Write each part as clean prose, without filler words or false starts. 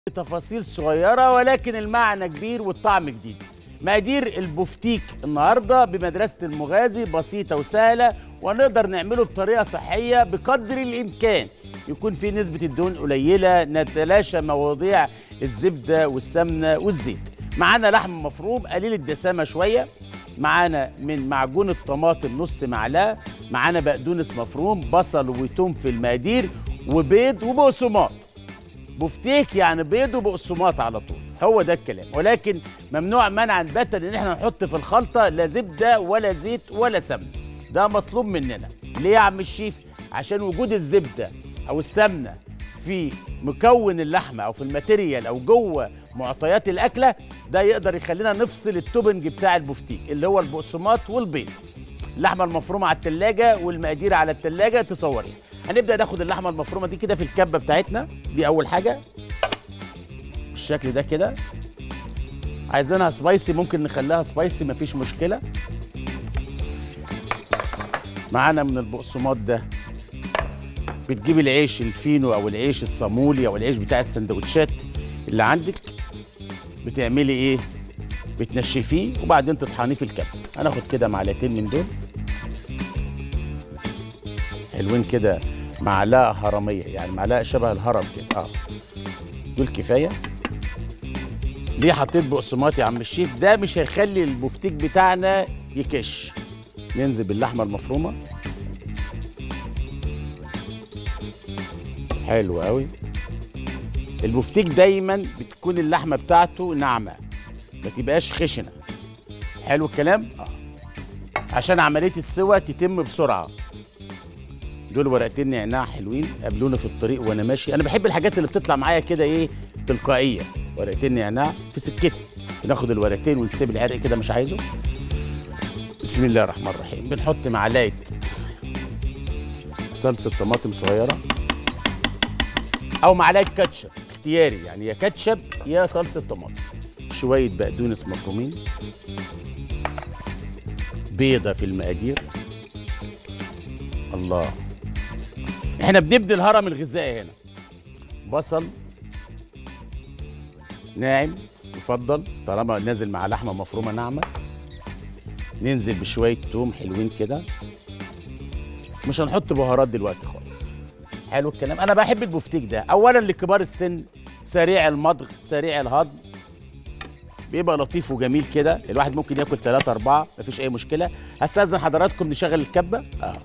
تفاصيل صغيرة ولكن المعنى كبير والطعم جديد. مقادير البفتيك النهاردة بمدرسة المغازي بسيطة وسهلة، ونقدر نعمله بطريقة صحية بقدر الإمكان، يكون في نسبة الدهون قليلة، نتلاشى مواضيع الزبدة والسمنة والزيت. معانا لحم مفروم قليل الدسامة شوية، معانا من معجون الطماطم نص معلقة، معانا بقدونس مفروم، بصل وتوم في المقادير، وبيض وبقسماط. بفتيك يعني بيض وبقسماط على طول، هو ده الكلام. ولكن ممنوع منعا باتا ان احنا نحط في الخلطه لا زبده ولا زيت ولا سمنه، ده مطلوب مننا. ليه يا عم الشيف؟ عشان وجود الزبده او السمنه في مكون اللحمه او في الماتيريال او جوه معطيات الاكله، ده يقدر يخلينا نفصل التوبنج بتاع البفتيك اللي هو البقسماط والبيض. اللحمه المفرومه على التلاجة والمقادير على التلاجة تصوريها. هنبدا ناخد اللحمه المفرومه دي كده في الكبه بتاعتنا دي، اول حاجه بالشكل ده كده. عايزينها سبايسي ممكن نخليها سبايسي مفيش مشكله. معانا من البقسماط ده، بتجيب العيش الفينو او العيش الصامولي او العيش بتاع السندوتشات اللي عندك، بتعملي ايه؟ بتنشفيه وبعدين تطحنيه في الكبه. هناخد كده معلقتين من دول حلوين كده، معلقه هرميه يعني معلقه شبه الهرم كده، دول كفايه. ليه حطيت بقسماط يا عم الشيف؟ ده مش هيخلي البفتيك بتاعنا يكش. ننزل باللحمه المفرومه، حلو قوي. البفتيك دايما بتكون اللحمه بتاعته ناعمه، ما تبقاش خشنه. حلو الكلام؟ عشان عمليه السوى تتم بسرعه. دول ورقتين نعناع حلوين قابلوني في الطريق وانا ماشي. انا بحب الحاجات اللي بتطلع معايا كده ايه، تلقائيه. ورقتين نعناع في سكتي، بناخد الورقتين ونسيب العرق كده مش عايزه. بسم الله الرحمن الرحيم. بنحط معلقه صلصه طماطم صغيره او معلقه كاتشب اختياري، يعني يا كاتشب يا صلصه طماطم. شويه بقدونس مفرومين، بيضه في المقادير. الله، احنا بنبني الهرم الغذائي هنا. بصل ناعم يفضل طالما نازل مع لحمه مفرومه ناعمه. ننزل بشويه توم حلوين كده، مش هنحط بهارات دلوقتي خالص. حلو الكلام. انا بحب البفتيك ده اولا لكبار السن، سريع المضغ سريع الهضم، بيبقى لطيف وجميل كده. الواحد ممكن ياكل 3 4 مفيش اي مشكله. هستاذن حضراتكم نشغل الكبه.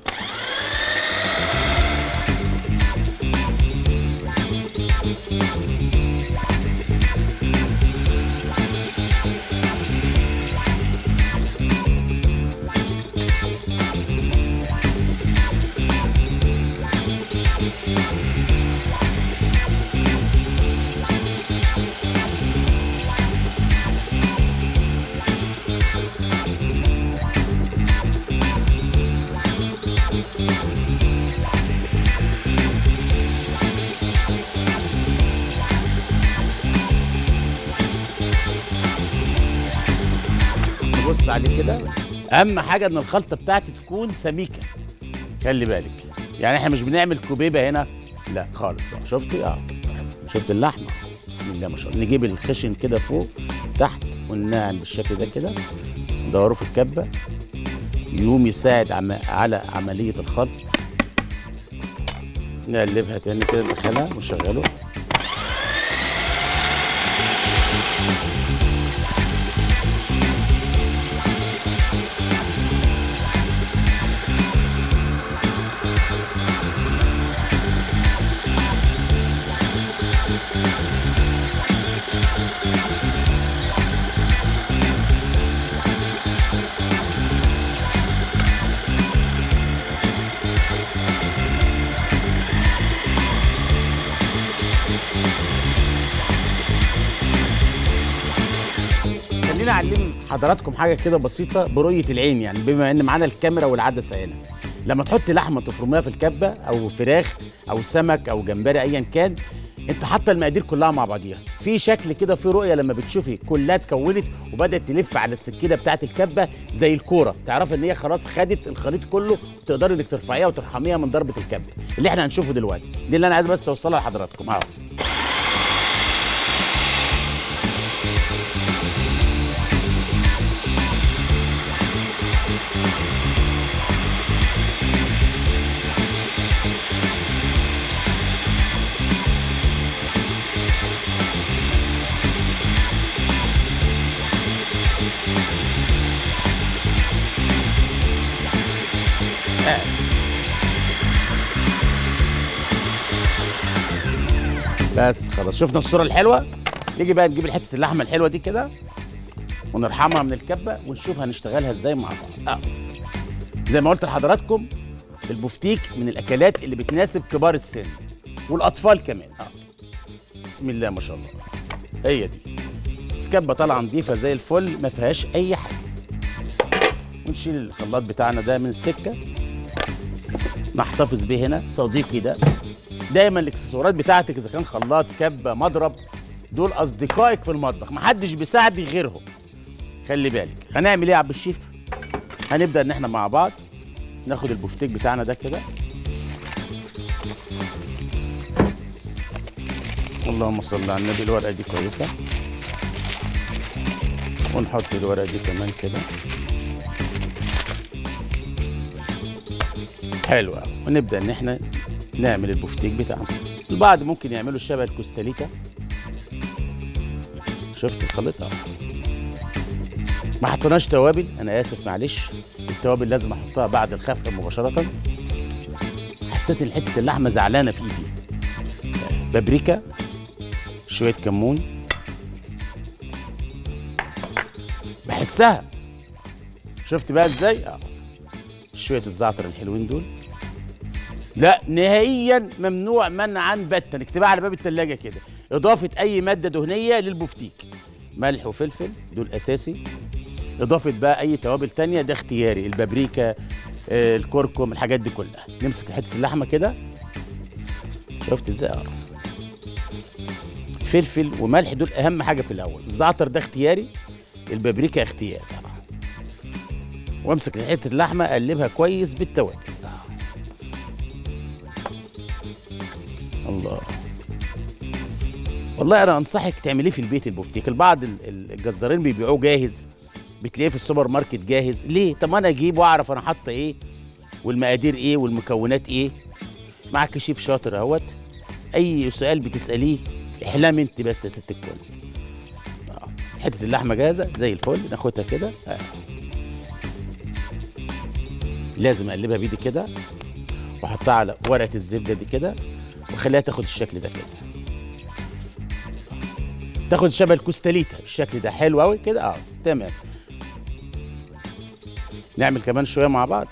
بص عليه كده. اهم حاجه ان الخلطه بتاعتي تكون سميكه، خلي بالك. يعني احنا مش بنعمل كوبيبه هنا، لا خالص. شفتي؟ شفت اللحمه؟ بسم الله ما شاء الله. نجيب الخشن كده فوق تحت والناعم بالشكل ده كده، ندوره في الكبه يقوم يساعد على عمليه الخلط. نقلبها تاني كده، ندخلها ونشغله. خليني اعلم حضراتكم حاجه كده بسيطه برؤيه العين، يعني بما ان معانا الكاميرا والعدسه هنا. لما تحط لحمه تفرميها في الكبه او فراخ او سمك او جمبري ايا كان، انت حاطه المقادير كلها مع بعضيها في شكل كده، في رؤيه. لما بتشوفي كلها اتكونت وبدات تلف على السكينه بتاعت الكبه زي الكوره، تعرفي ان هي خلاص خدت الخليط كله، وتقدري انك ترفعيها وترحميها من ضربه الكبه اللي احنا هنشوفه دلوقتي. دي اللي انا عايز بس اوصلها لحضراتكم. بس خلاص شفنا الصوره الحلوه. نيجي بقى نجيب حته اللحمه الحلوه دي كده ونرحمها من الكبه ونشوف هنشتغلها ازاي مع بعض. زي ما قلت لحضراتكم البفتيك من الاكلات اللي بتناسب كبار السن والاطفال كمان. بسم الله ما شاء الله. هي دي الكبه طالعه نضيفه زي الفل ما فيهاش اي حاجه. ونشيل الخلاط بتاعنا ده من السكه، نحتفظ بيه هنا صديقي ده. دايما الاكسسوارات بتاعتك اذا كان خلاط كبه مضرب دول اصدقائك في المطبخ، محدش بيساعدك غيرهم. خلي بالك. هنعمل ايه يا عبد الشيف؟ هنبدا ان احنا مع بعض ناخد البفتيك بتاعنا ده كده. اللهم صل على النبي. الورقه دي كويسه ونحط الورقه دي كمان كده. حلوه. ونبدا ان احنا نعمل البفتيك بتاعنا. البعض ممكن يعملوا شبه الكوستاليتا. شفت الخليط اهو. ما حطيناش توابل، انا اسف معلش. التوابل لازم احطها بعد الخفق مباشره. حسيت ان حته اللحمه زعلانه في ايدي. بابريكا، شويه كمون، بحسها. شفت بقى ازاي؟ شويه الزعتر الحلوين دول. لا نهائيا ممنوع منعا باتا، اكتبها على باب التلاجة كده. اضافه اي ماده دهنيه للبفتيك، ملح وفلفل دول اساسي. اضافه بقى اي توابل تانية ده اختياري، البابريكا، الكركم، الحاجات دي كلها. نمسك حته اللحمه كده. شفت ازاي؟ فلفل وملح دول اهم حاجه في الاول. الزعتر ده اختياري، البابريكا اختياري. وامسك حته اللحمه اقلبها كويس بالتوابل. الله. والله انا انصحك تعمليه في البيت البفتيك. البعض الجزارين بيبيعوه جاهز، بتلاقيه في السوبر ماركت جاهز. ليه؟ طب ما انا اجيب واعرف انا حاطه ايه والمقادير ايه والمكونات ايه. معاك شيف شاطر اهوت، اي سؤال بتساليه احلام انت بس يا ست الكل. حته اللحمه جاهزه زي الفل. ناخدها كده. لازم اقلبها بايدي كده واحطها على ورقه الزبده دي كده واخليها تاخد الشكل ده كده. تاخد شبه الكوستاليتا الشكل ده. حلو قوي كده. تمام. نعمل كمان شويه مع بعض.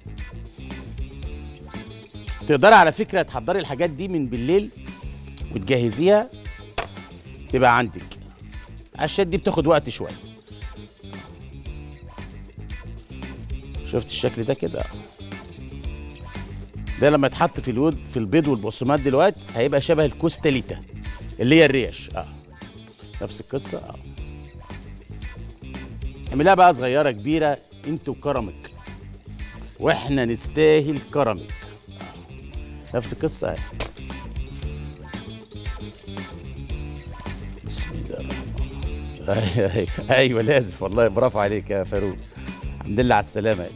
تقدري على فكره تحضري الحاجات دي من بالليل وتجهزيها تبقى عندك، عشان دي بتاخد وقت شويه. شفت الشكل ده كده؟ ده لما يتحط في البيض والبقسماط دلوقتي هيبقى شبه الكوستاليتا اللي هي الريش. نفس القصه. اعملها بقى صغيره كبيره انت وكرمك، واحنا نستاهل كرمك. نفس القصه. بسم الله الرحمن الرحيم. ايوه لازم والله. برافو عليك يا فاروق. الحمد لله على السلامه.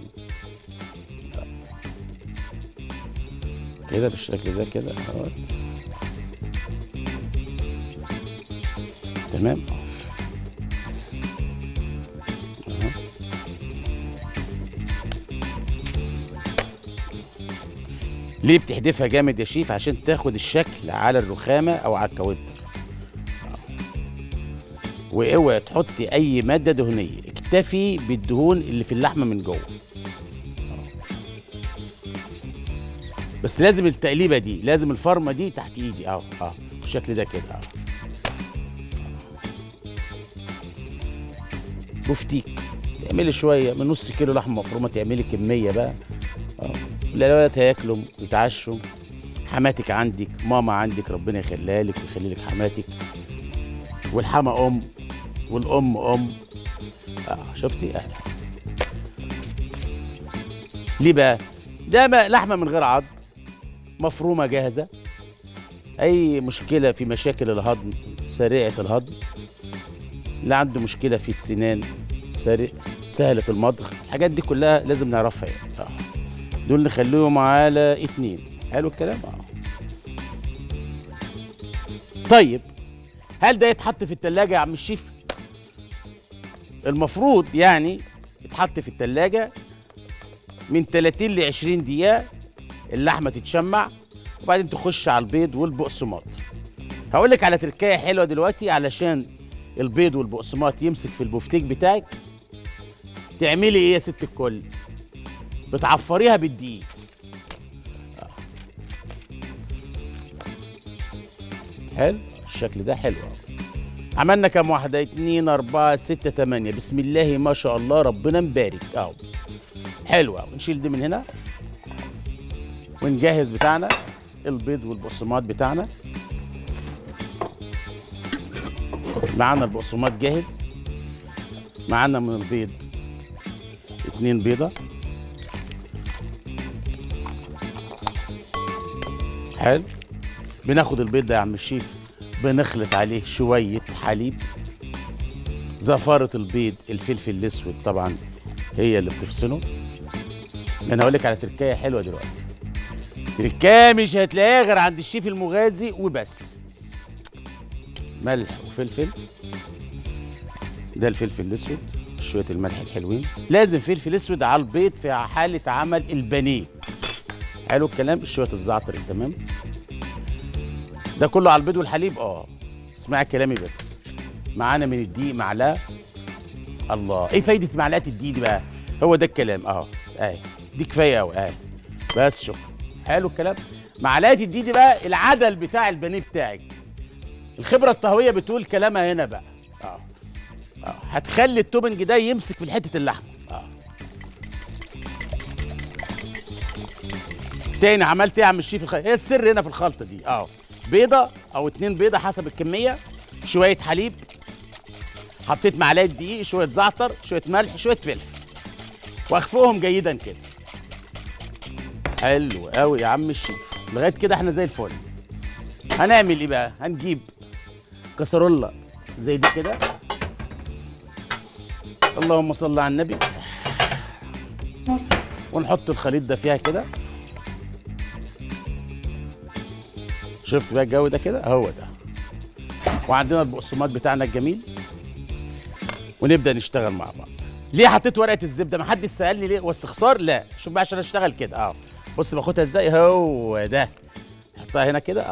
كده بالشكل ده كده. تمام. ليه بتحدفها جامد يا شيف؟ عشان تاخد الشكل على الرخامه او على الكاونتر. واوعي تحطي اي ماده دهنيه، اكتفي بالدهون اللي في اللحمه من جوه. بس لازم التقليبه دي، لازم الفرمه دي تحت ايدي بالشكل ده كده. بفتيك تعملي شويه من نص كيلو لحمه مفرومه، تعملي كميه بقى. الولاد هياكلوا ويتعشوا. حماتك عندك، ماما عندك، ربنا يخليها لك ويخلي لك حماتك. والحما والام. شفتي؟ ليه بقى؟ ده لحمه من غير عظم، مفرومه جاهزه. اي مشكله في مشاكل الهضم سريعه الهضم، اللي عنده مشكله في السنان سهله المضغ، الحاجات دي كلها لازم نعرفها يعني. دول نخليهم على 2. حلو الكلام. طيب هل ده يتحط في التلاجة يا عم الشيف؟ المفروض يعني يتحط في التلاجة من 30 ل 20 دقيقة. اللحمة تتشمع وبعدين تخش على البيض والبقسماط. هقول لك على تركايه حلوه دلوقتي علشان البيض والبقسماط يمسك في البفتيك بتاعك. تعملي ايه يا ست الكل؟ بتعفريها بالدقيق. حلو الشكل ده، حلو أوي. عملنا كام واحدة؟ 2 4 6 8. بسم الله ما شاء الله، ربنا مبارك اهو. حلو أوي. نشيل دي من هنا ونجهز بتاعنا البيض والبقسماط بتاعنا. معانا البقسماط جاهز، معانا من البيض 2 بيضة. حلو. بناخد البيض ده يا عم الشيف، بنخلط عليه شوية حليب، زفارة البيض، الفلفل الأسود طبعا هي اللي بتفصله. أنا هقول لك على تركاية حلوة دلوقتي، تركاية مش هتلاقيها غير عند الشيف المغازي وبس. ملح وفلفل، ده الفلفل الأسود، شوية الملح الحلوين. لازم فلفل أسود على البيض في حالة عمل البانيه. حلو الكلام. شوية الزعتر تمام. ده كله على البيض والحليب. اسمعي كلامي بس. معانا من الدقيق معلقه. الله، ايه فايده معلقه الدقيق دي بقى؟ هو ده الكلام اهي دي كفايه قوي بس شكرا. حلو الكلام. معلقه الدقيق دي بقى العدل بتاع البانيه بتاعك. الخبره الطهويه بتقول كلامها هنا بقى. هتخلي التوبنج ده يمسك في حته اللحمه. تاني عملت ايه يا عم الشيف؟ ايه السر هنا في الخلطه دي؟ بيضه او 2 بيضه حسب الكميه، شويه حليب، حطيت معلقه دقيق، شويه زعتر، شويه ملح، شويه فلفل، واخفقهم جيدا كده. حلو قوي يا عم الشيف، لغايه كده احنا زي الفل. هنعمل ايه بقى؟ هنجيب كسرولة زي دي كده، اللهم صل على النبي، ونحط الخليط ده فيها كده. شفت بقى الجو ده كده؟ هو ده. وعندنا البقسماط بتاعنا الجميل، ونبدا نشتغل مع بعض. ليه حطيت ورقه الزبده؟ ما حدش سالني ليه، واستخسار لا. شوف بقى عشان اشتغل كده. بص باخدها ازاي. هو ده. نحطها هنا كده.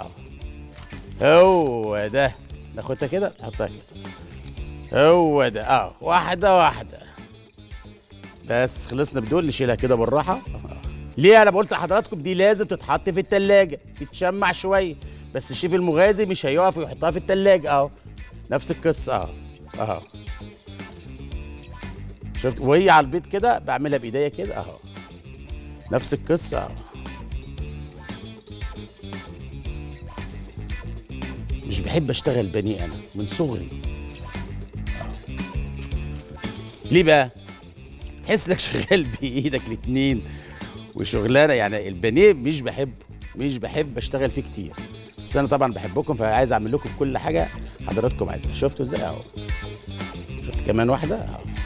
هو ده. ناخدها كده نحطها كده. هو ده. واحده واحده بس. خلصنا بدول. نشيلها كده بالراحه. ليه انا قلت لحضراتكم دي لازم تتحط في التلاجة تتشمع شويه، بس الشيف المغازي مش هيقف ويحطها في التلاجة. نفس القصه. شفت؟ وهي على البيض كده بعملها بايديا كده. نفس القصه. مش بحب اشتغل بانيه انا من صغري. ليه بقى؟ تحس انك شغال بايدك الاتنين وشغلانه. يعني البانيه مش بحب اشتغل فيه كتير، بس انا طبعا بحبكم فعايز اعمل لكم كل حاجه حضراتكم عايزينها. شفتوا ازاي؟ شفت كمان واحده.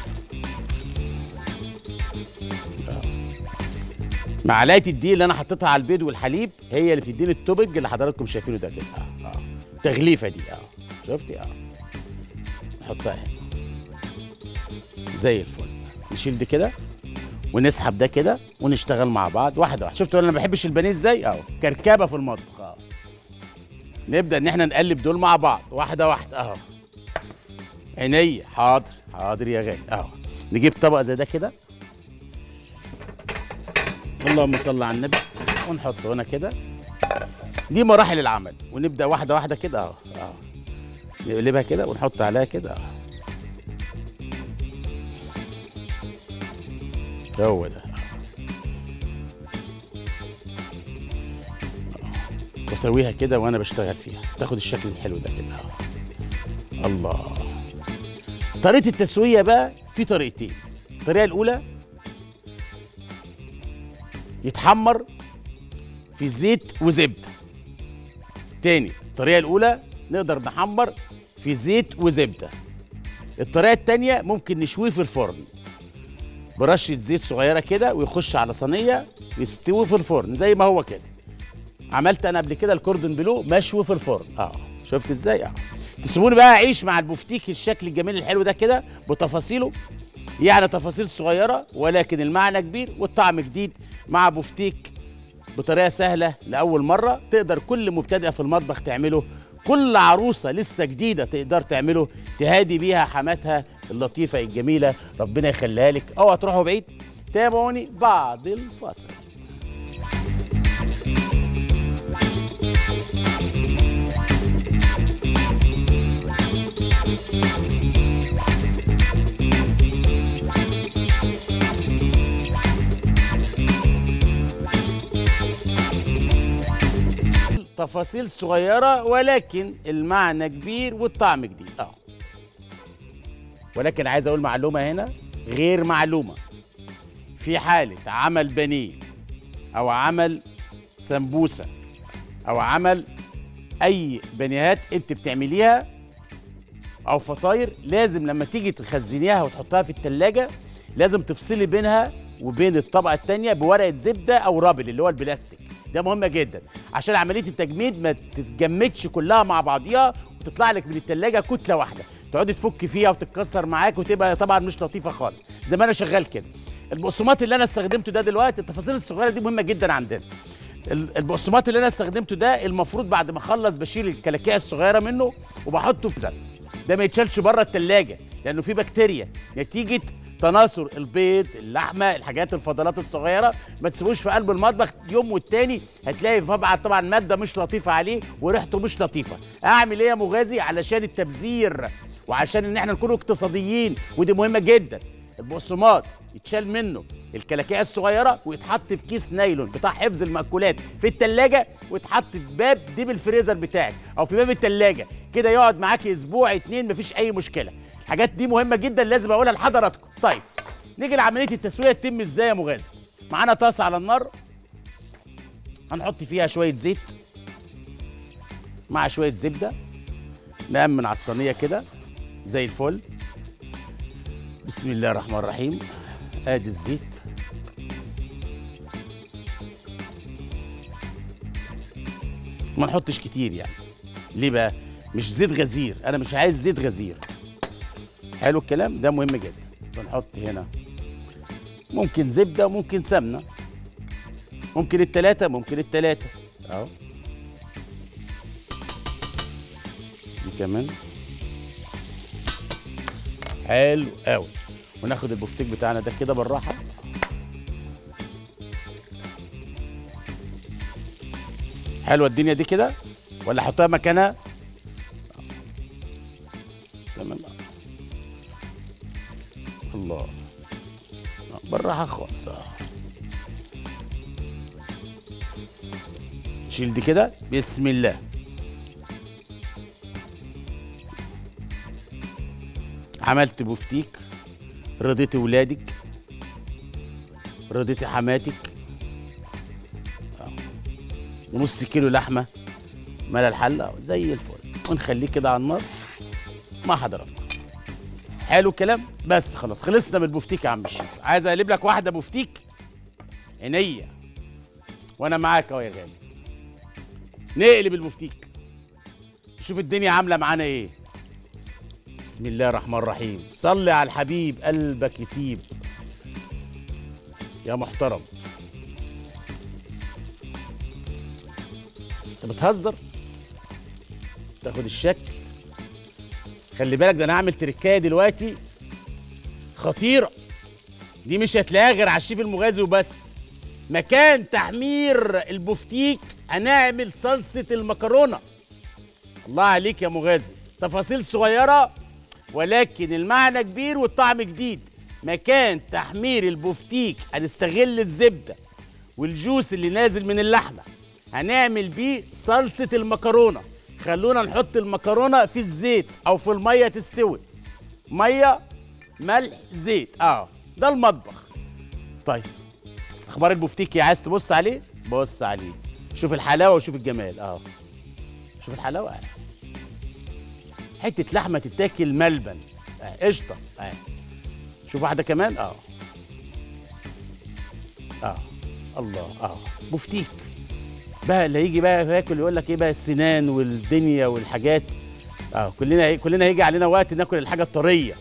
معلقه الدقيق اللي انا حطيتها على البيض والحليب هي اللي بتديني التوبج اللي حضراتكم شايفينه ده كده. التغليفه دي. شفتي؟ نحطها هنا زي الفل. نشيل دي كده ونسحب ده كده ونشتغل مع بعض واحده واحده. شفتوا انا ما بحبش البانيه ازاي؟ كركبه في المطبخ. نبدا ان احنا نقلب دول مع بعض واحده واحده. عينيا. حاضر حاضر يا غالي. نجيب طبق زي ده كده، اللهم صل على النبي، ونحطه هنا كده. دي مراحل العمل، ونبدا واحده واحده كده. نقلبها كده ونحط عليها كده. هو ده. واسويها كده وانا بشتغل فيها تاخد الشكل الحلو ده كده. الله. طريقه التسويه بقى في طريقتين. الطريقه الاولى يتحمر في زيت وزبده. تاني، الطريقه الاولى نقدر نحمر في زيت وزبده. الطريقه التانيه ممكن نشويه في الفرن برشه زيت صغيره كده، ويخش على صينيه يستوي في الفرن زي ما هو كده. عملت انا قبل كده الكوردون بلو مشوي في الفرن. شفت ازاي؟ تسيبوني بقى اعيش مع البفتيك الشكل الجميل الحلو ده كده بتفاصيله. يعني تفاصيل صغيره ولكن المعنى كبير والطعم جديد، مع بفتيك بطريقه سهله لاول مره تقدر كل مبتدئه في المطبخ تعمله كل عروسه لسه جديده تقدر تعمله، تهادي بيها حماتها اللطيفه الجميله، ربنا يخليها لك. اوعى تروحوا بعيد، تابعوني بعد الفاصل. تفاصيل صغيرة ولكن المعنى كبير والطعم جديد. ولكن عايز اقول معلومة هنا غير معلومة. في حالة عمل بانيه او عمل سمبوسة او عمل اي بانيهات انت بتعمليها او فطاير، لازم لما تيجي تخزنيها وتحطها في التلاجة لازم تفصلي بينها وبين الطبقة التانية بورقة زبدة او رابل اللي هو البلاستيك. ده مهم جدا عشان عمليه التجميد ما تتجمدش كلها مع بعضيها وتطلع لك من التلاجة كتله واحده، تقعدي تفك فيها وتتكسر معاك وتبقى طبعا مش لطيفه خالص زي ما انا شغال كده. البقسماط اللي انا استخدمته ده دلوقتي، التفاصيل الصغيره دي مهمه جدا عندنا. البقسماط اللي انا استخدمته ده المفروض بعد ما اخلص بشيل الكلاكيع الصغيره منه وبحطه في زن. ده ما يتشالش بره التلاجة لانه فيه بكتيريا نتيجه تناثر البيض، اللحمه، الحاجات الفضلات الصغيره. ما تسيبوش في قلب المطبخ يوم والتاني هتلاقي طبعا ماده مش لطيفه عليه وريحته مش لطيفه. اعمل ايه يا مغازي علشان التبذير وعشان ان احنا نكون اقتصاديين؟ ودي مهمه جدا. البقسماط يتشال منه الكلاكيع الصغيره ويتحط في كيس نايلون بتاع حفظ المأكولات في التلاجة ويتحط في باب ديب الفريزر بتاعك او في باب التلاجة كده، يقعد معاكي اسبوع 2 مفيش اي مشكله. الحاجات دي مهمه جدا لازم اقولها لحضراتكم. طيب نيجي لعمليه التسويه تتم ازاي يا مغازي. معانا طاسه على النار هنحط فيها شويه زيت مع شويه زبده، نأمن على الصينيه كده زي الفل. بسم الله الرحمن الرحيم. ادي الزيت، ما نحطش كتير يعني. ليه بقى؟ مش زيت غزير، انا مش عايز زيت غزير. حلو الكلام ده مهم جدا. بنحط هنا ممكن زبده وممكن سمنه، ممكن التلاته اهو. دي كمان حلو قوي. وناخد البفتيك بتاعنا ده كده بالراحه. حلوه الدنيا دي كده ولا احطها مكانها؟ تمام. الله، بالراحه خالص. شيل دي كده بسم الله. عملت بفتيك، رضيتي ولادك، رضيتي حماتك. ونص كيلو لحمه ملا الحله زي الفل، ونخليه كده على النار مع حضراتكم. حلو الكلام. بس خلاص خلصنا من البفتيك يا عم الشيف. عايز اقلب لك واحده بفتيك عينيا وانا معاك اهو يا غالي. نقلب البفتيك شوف الدنيا عامله معانا ايه. بسم الله الرحمن الرحيم. صلي على الحبيب قلبك يطيب يا محترم. انت بتهزر؟ تاخد الشكل. خلي بالك ده انا هعمل تركايه دلوقتي خطيره، دي مش هتلاقيها غير على الشيف المغازي وبس. مكان تحمير البفتيك هنعمل صلصه المكرونه. الله عليك يا مغازي. تفاصيل صغيره ولكن المعنى كبير والطعم جديد. مكان تحمير البفتيك هنستغل الزبده والجوس اللي نازل من اللحمه، هنعمل بيه صلصه المكرونه. خلونا نحط المكرونه في الزيت او في الميه تستوي. ميه، ملح، زيت. ده المطبخ. طيب اخبار البفتيك يا عايز تبص عليه؟ بص عليه، شوف الحلاوه وشوف الجمال. شوف الحلاوه. حته لحمه تتاكل ملبن. قشطه. شوف واحده كمان. الله. بفتيك بقى اللي هيجي بقى ياكل يقول لك ايه بقى السنان والدنيا والحاجات. كلنا هيجي علينا وقت ناكل الحاجه الطريه.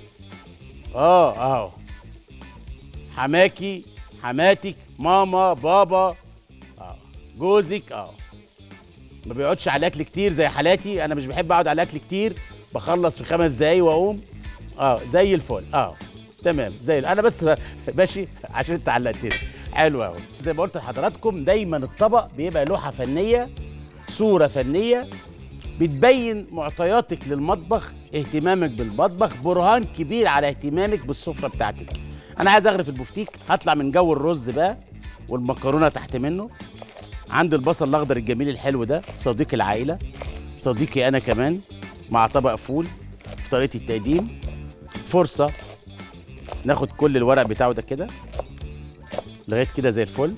حماكي، حماتك، ماما، بابا، جوزك. ما بيقعدش على الاكل كتير زي حالاتي، انا مش بحب اقعد على الاكل كتير، بخلص في 5 دقايق واقوم. زي الفل. تمام انا بس ماشي عشان انت علقتني. حلو قوي. زي ما قلت لحضراتكم دايما الطبق بيبقى لوحه فنيه، صوره فنيه بتبين معطياتك للمطبخ، اهتمامك بالمطبخ، برهان كبير على اهتمامك بالسفره بتاعتك. انا عايز اغرف البفتيك، هطلع من جو الرز بقى والمكرونه تحت منه. عندي البصل الاخضر الجميل الحلو ده، صديق العائله، صديقي انا كمان، مع طبق فول في طريقه التقديم. فرصه ناخد كل الورق بتاعه ده كده لغايه كده زي الفل،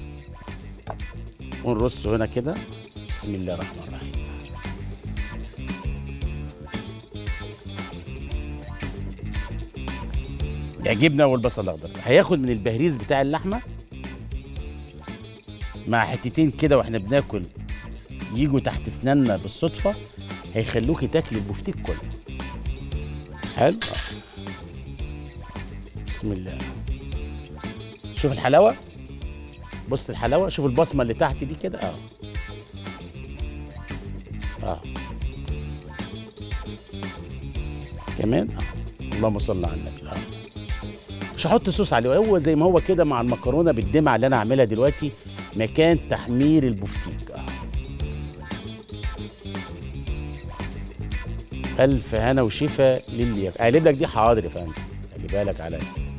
ونرصه هنا كده. بسم الله الرحمن الرحيم. يعجبنا. والبصل الاخضر هياخد من البهريز بتاع اللحمه مع حتتين كده واحنا بناكل يجوا تحت اسناننا بالصدفه، هيخلوكي تاكلي البفتيك كله. حلو. بسم الله. شوف الحلاوه، بص الحلاوه، شوف البصمه اللي تحت دي كده. كمان. اللهم صل على النبي. مش هحط صوص عليه، هو زي ما هو كده مع المكرونه بالدمعه اللي انا هعملها دلوقتي مكان تحمير البفتيك. الف هنا وشفا للي اقلب لك دي. حاضر يا فندم، خلي بالك عليا.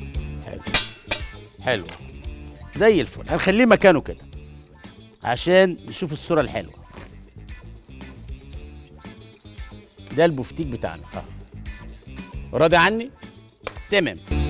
حلو زي الفل. هنخليه مكانه كده عشان نشوف الصوره الحلوه. ده البفتيك بتاعنا. راضي عني؟ تمام.